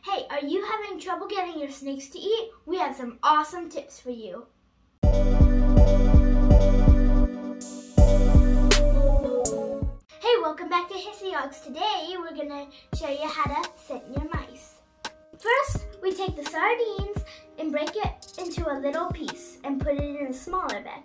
Hey, are you having trouble getting your snakes to eat? We have some awesome tips for you. Hey, welcome back to Hissy Hogs. Today we're going to show you how to scent your mice. First, we take the sardines and break it into a little piece and put it in a smaller bag.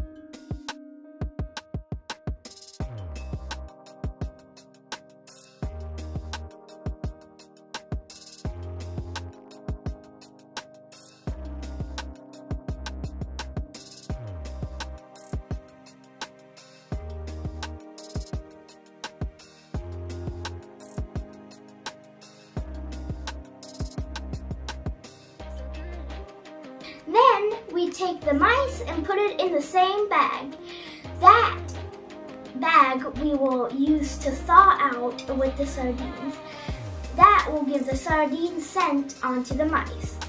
Then we take the mice and put it in the same bag. That bag we will use to thaw out with the sardines. That will give the sardine scent onto the mice.